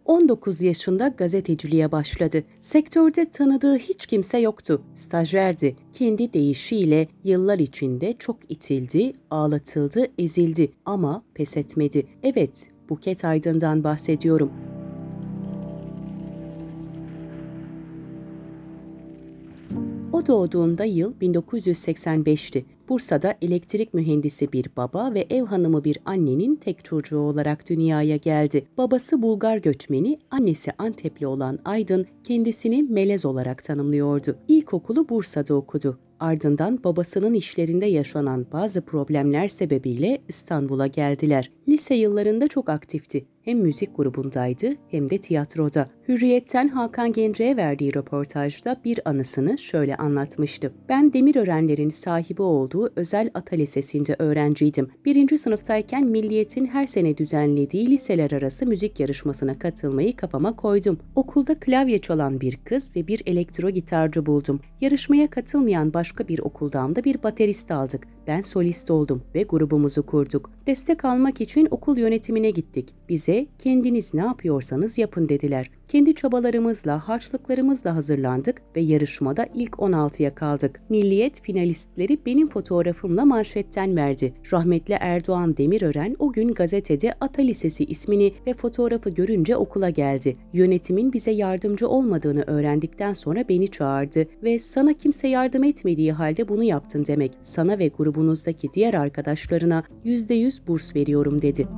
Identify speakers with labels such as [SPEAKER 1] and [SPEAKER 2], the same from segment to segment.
[SPEAKER 1] 19 yaşında gazeteciliğe başladı. Sektörde tanıdığı hiç kimse yoktu. Stajyerdi. Kendi deyişiyle yıllar içinde çok itildi, ağlatıldı, ezildi ama pes etmedi. Evet, Buket Aydın'dan bahsediyorum. O doğduğunda yıl 1985'ti. Bursa'da elektrik mühendisi bir baba ve ev hanımı bir annenin tek çocuğu olarak dünyaya geldi. Babası Bulgar göçmeni, annesi Antepli olan Aydın kendisini melez olarak tanımlıyordu. İlkokulu Bursa'da okudu. Ardından babasının işlerinde yaşanan bazı problemler sebebiyle İstanbul'a geldiler. Lise yıllarında çok aktifti. Hem müzik grubundaydı hem de tiyatroda. Hürriyet'ten Hakan Gence'ye verdiği röportajda bir anısını şöyle anlatmıştı. Ben Demirörenlerin sahibi olduğu özel ata lisesinde öğrenciydim. 1. sınıftayken Milliyet'in her sene düzenlediği liseler arası müzik yarışmasına katılmayı kafama koydum. Okulda klavye çalan bir kız ve bir elektro gitarcı buldum. Yarışmaya katılmayan başka bir okuldan da bir baterist aldık. Ben solist oldum ve grubumuzu kurduk. Destek almak için okul yönetimine gittik. Bize kendiniz ne yapıyorsanız yapın dediler. Kendi çabalarımızla, harçlıklarımızla hazırlandık ve yarışmada ilk 16'ya kaldık. Milliyet finalistleri benim fotoğrafımla manşetten verdi. Rahmetli Erdoğan Demirören o gün gazetede Ata Lisesi ismini ve fotoğrafı görünce okula geldi. Yönetimin bize yardımcı olmadığını öğrendikten sonra beni çağırdı ve sana kimse yardım etmediği halde bunu yaptın demek. Sana ve grubunuzdaki diğer arkadaşlarına %100 burs veriyorum dedi.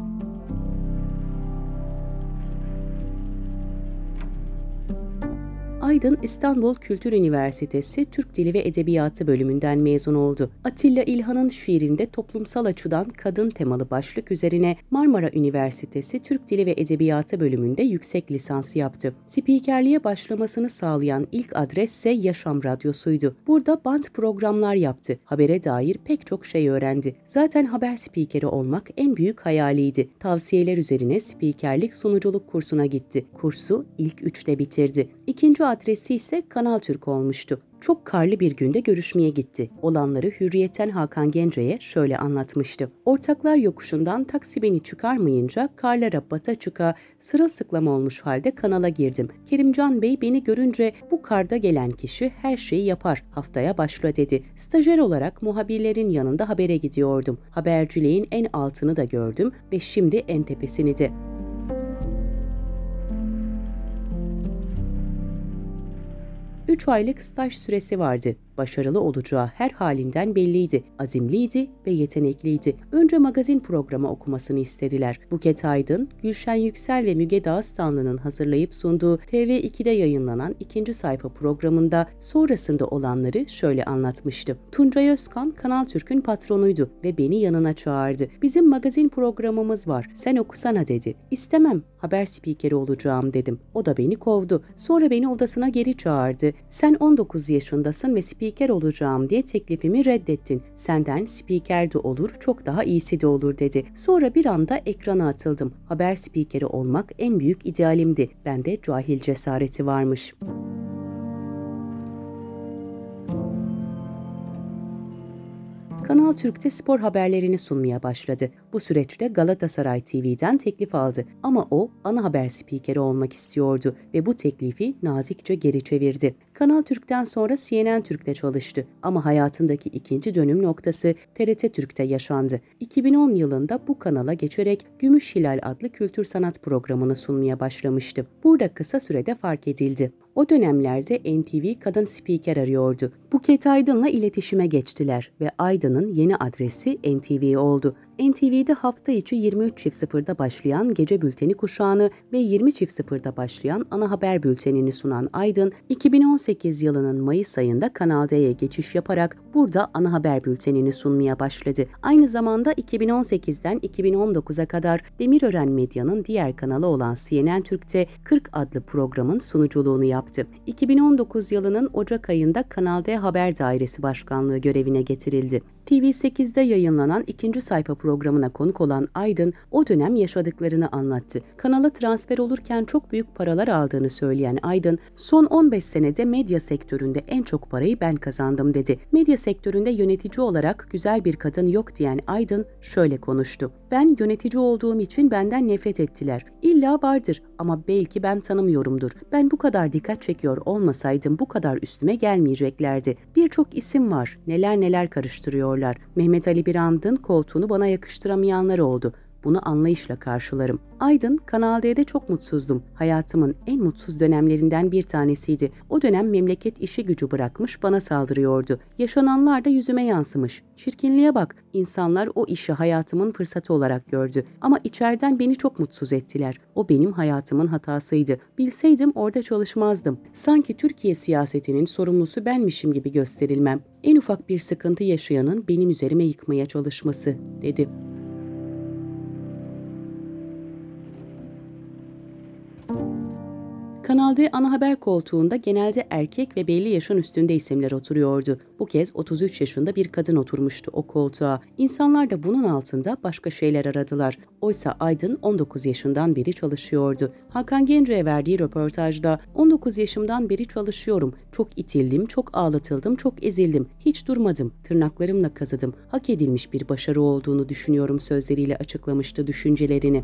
[SPEAKER 1] Aydın İstanbul Kültür Üniversitesi Türk Dili ve Edebiyatı bölümünden mezun oldu. Atilla İlhan'ın şiirinde toplumsal açıdan kadın temalı başlık üzerine Marmara Üniversitesi Türk Dili ve Edebiyatı bölümünde yüksek lisans yaptı. Spikerliğe başlamasını sağlayan ilk adres ise Yaşam Radyosu'ydu. Burada band programlar yaptı. Habere dair pek çok şey öğrendi. Zaten haber spikeri olmak en büyük hayaliydi. Tavsiyeler üzerine spikerlik sunuculuk kursuna gitti. Kursu ilk 3'te bitirdi. İkinci adresi ise Kanal Türk olmuştu. Çok karlı bir günde görüşmeye gitti. Olanları Hürriyet'ten Hakan Gence'ye şöyle anlatmıştı. Ortaklar yokuşundan taksi beni çıkarmayınca karlara bata çıka sırılsıklam olmuş halde kanala girdim. Kerimcan Bey beni görünce bu karda gelen kişi her şeyi yapar, haftaya başla dedi. Stajyer olarak muhabirlerin yanında habere gidiyordum. Haberciliğin en altını da gördüm ve şimdi en tepesini de. 3 aylık staj süresi vardı. Başarılı olacağı her halinden belliydi. Azimliydi ve yetenekliydi. Önce magazin programı okumasını istediler. Buket Aydın, Gülşen Yüksel ve Müge Dağıstanlı'nın hazırlayıp sunduğu TV2'de yayınlanan 2. sayfa programında sonrasında olanları şöyle anlatmıştı. Tuncay Özkan, Kanal Türk'ün patronuydu ve beni yanına çağırdı. Bizim magazin programımız var, sen okusana dedi. İstemem, haber spikeri olacağım dedim. O da beni kovdu. Sonra beni odasına geri çağırdı. Sen 19 yaşındasın ve spiker olacağım diye teklifimi reddettin. Senden spiker de olur, çok daha iyisi de olur dedi. Sonra bir anda ekrana atıldım. Haber spikeri olmak en büyük idealimdi. Bende cahil cesareti varmış. Kanal Türk'te spor haberlerini sunmaya başladı. Bu süreçte Galatasaray TV'den teklif aldı ama o ana haber spikeri olmak istiyordu ve bu teklifi nazikçe geri çevirdi. Kanal Türk'ten sonra CNN Türk'te çalıştı ama hayatındaki ikinci dönüm noktası TRT Türk'te yaşandı. 2010 yılında bu kanala geçerek Gümüş Hilal adlı kültür sanat programını sunmaya başlamıştı. Burada kısa sürede fark edildi. O dönemlerde NTV kadın spiker arıyordu. Buket Aydın'la iletişime geçtiler ve Aydın'ın yeni adresi NTV oldu. NTV'de hafta içi 23.00'da başlayan gece bülteni kuşağını ve 20.00'da başlayan ana haber bültenini sunan Aydın, 2018 yılının Mayıs ayında Kanal D'ye geçiş yaparak burada ana haber bültenini sunmaya başladı. Aynı zamanda 2018'den 2019'a kadar Demirören Medya'nın diğer kanalı olan CNN Türk'te 40 adlı programın sunuculuğunu yaptı. 2019 yılının Ocak ayında Kanal D Haber Dairesi Başkanlığı görevine getirildi. TV8'de yayınlanan 2. sayfa programına konuk olan Aydın o dönem yaşadıklarını anlattı. Kanala transfer olurken çok büyük paralar aldığını söyleyen Aydın, son 15 senede medya sektöründe en çok parayı ben kazandım dedi. Medya sektöründe yönetici olarak güzel bir kadın yok diyen Aydın şöyle konuştu. Ben yönetici olduğum için benden nefret ettiler. İlla vardır ama belki ben tanımıyorumdur. Ben bu kadar dikkat çekiyor olmasaydım bu kadar üstüme gelmeyeceklerdi. Birçok isim var. Neler neler karıştırıyorlar. Mehmet Ali Birand'ın koltuğunu bana yakıştıramayanlar oldu. Bunu anlayışla karşılarım. Aydın, Kanal D'de çok mutsuzdum. Hayatımın en mutsuz dönemlerinden bir tanesiydi. O dönem memleket işi gücü bırakmış bana saldırıyordu. Yaşananlar da yüzüme yansımış. Çirkinliğe bak. İnsanlar o işi hayatımın fırsatı olarak gördü. Ama içeriden beni çok mutsuz ettiler. O benim hayatımın hatasıydı. Bilseydim orada çalışmazdım. Sanki Türkiye siyasetinin sorumlusu benmişim gibi gösterilmem. En ufak bir sıkıntı yaşayanın benim üzerime yıkmaya çalışması, dedi. Kanal D ana haber koltuğunda genelde erkek ve belli yaşın üstünde isimler oturuyordu. Bu kez 33 yaşında bir kadın oturmuştu o koltuğa. İnsanlar da bunun altında başka şeyler aradılar. Oysa Aydın 19 yaşından beri çalışıyordu. Hakan Gence'ye verdiği röportajda 19 yaşımdan beri çalışıyorum. Çok itildim, çok ağlatıldım, çok ezildim. Hiç durmadım, tırnaklarımla kazıdım. Hak edilmiş bir başarı olduğunu düşünüyorum sözleriyle açıklamıştı düşüncelerini.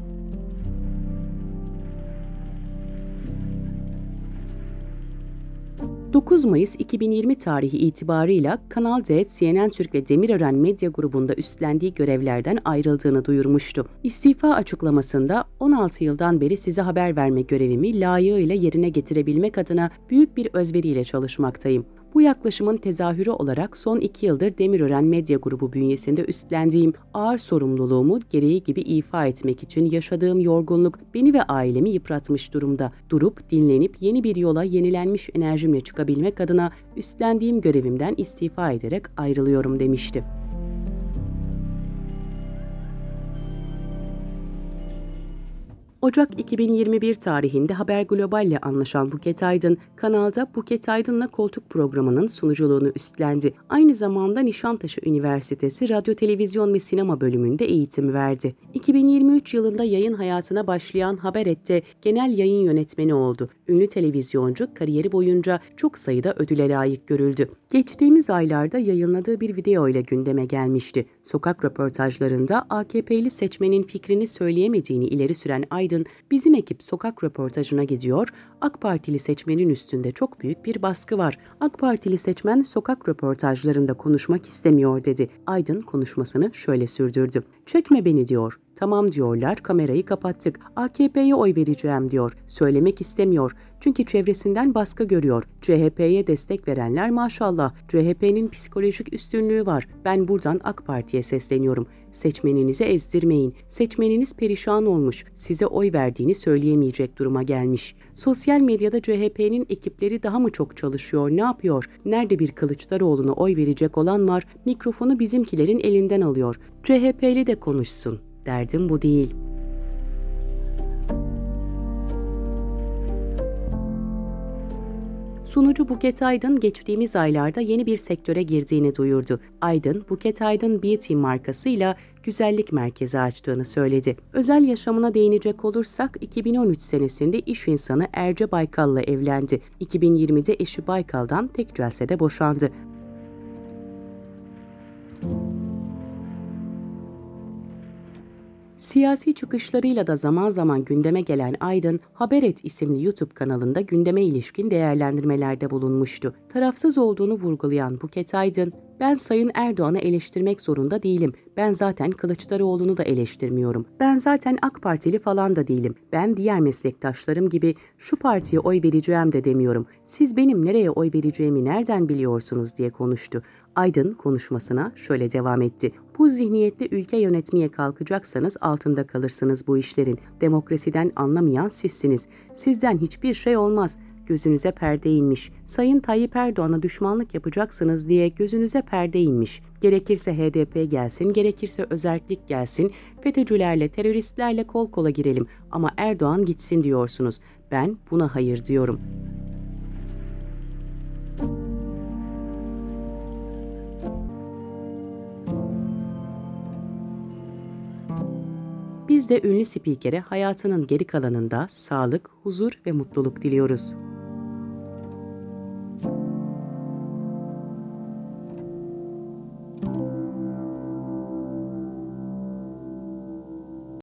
[SPEAKER 1] 9 Mayıs 2020 tarihi itibarıyla Kanal D, CNN Türk ve Demirören Medya Grubu'nda üstlendiği görevlerden ayrıldığını duyurmuştu. İstifa açıklamasında 16 yıldan beri size haber verme görevimi layığıyla yerine getirebilmek adına büyük bir özveriyle çalışmaktayım. Bu yaklaşımın tezahürü olarak son 2 yıldır Demirören Medya Grubu bünyesinde üstlendiğim ağır sorumluluğumu gereği gibi ifa etmek için yaşadığım yorgunluk beni ve ailemi yıpratmış durumda. Durup, dinlenip yeni bir yola yenilenmiş enerjimle çıkabilmek adına üstlendiğim görevimden istifa ederek ayrılıyorum demişti. Ocak 2021 tarihinde Haber Global ile anlaşan Buket Aydın, kanalda Buket Aydın'la Koltuk programının sunuculuğunu üstlendi. Aynı zamanda Nişantaşı Üniversitesi Radyo, Televizyon ve Sinema bölümünde eğitim verdi. 2023 yılında yayın hayatına başlayan Haberet'te genel yayın yönetmeni oldu. Ünlü televizyoncu kariyeri boyunca çok sayıda ödüle layık görüldü. Geçtiğimiz aylarda yayınladığı bir video ile gündeme gelmişti. Sokak röportajlarında AKP'li seçmenin fikrini söyleyemediğini ileri süren Aydın, bizim ekip sokak röportajına gidiyor, AK Partili seçmenin üstünde çok büyük bir baskı var. AK Partili seçmen sokak röportajlarında konuşmak istemiyor dedi. Aydın konuşmasını şöyle sürdürdü. Çekme beni diyor. Tamam diyorlar, kamerayı kapattık. AKP'ye oy vereceğim diyor. Söylemek istemiyor. Çünkü çevresinden baskı görüyor. CHP'ye destek verenler maşallah. CHP'nin psikolojik üstünlüğü var. Ben buradan AK Parti'ye sesleniyorum. Seçmeninizi ezdirmeyin. Seçmeniniz perişan olmuş. Size oy verdiğini söyleyemeyecek duruma gelmiş. Sosyal medyada CHP'nin ekipleri daha mı çok çalışıyor? Ne yapıyor? Nerede bir Kılıçdaroğlu'na oy verecek olan var? Mikrofonu bizimkilerin elinden alıyor. CHP'li de konuşsun. Derdim bu değil. Sunucu Buket Aydın geçtiğimiz aylarda yeni bir sektöre girdiğini duyurdu. Aydın, Buket Aydın Beauty markasıyla güzellik merkezi açtığını söyledi. Özel yaşamına değinecek olursak 2013 senesinde iş insanı Erce Baykal'la evlendi. 2020'de eşi Baykal'dan tek celsede boşandı. Siyasi çıkışlarıyla da zaman zaman gündeme gelen Aydın, Haberet isimli YouTube kanalında gündeme ilişkin değerlendirmelerde bulunmuştu. Tarafsız olduğunu vurgulayan Buket Aydın, "Ben Sayın Erdoğan'ı eleştirmek zorunda değilim. Ben zaten Kılıçdaroğlu'nu da eleştirmiyorum. Ben zaten AK Partili falan da değilim. Ben diğer meslektaşlarım gibi şu partiye oy vereceğim de demiyorum. Siz benim nereye oy vereceğimi nereden biliyorsunuz?" diye konuştu. Aydın konuşmasına şöyle devam etti. "Bu zihniyette ülke yönetmeye kalkacaksanız altında kalırsınız bu işlerin. Demokrasiden anlamayan sizsiniz. Sizden hiçbir şey olmaz. Gözünüze perde inmiş. Sayın Tayyip Erdoğan'a düşmanlık yapacaksınız diye gözünüze perde inmiş. Gerekirse HDP gelsin, gerekirse özerklik gelsin, FETÖ'cülerle, teröristlerle kol kola girelim ama Erdoğan gitsin diyorsunuz. Ben buna hayır diyorum." Biz de ünlü spikere hayatının geri kalanında sağlık, huzur ve mutluluk diliyoruz.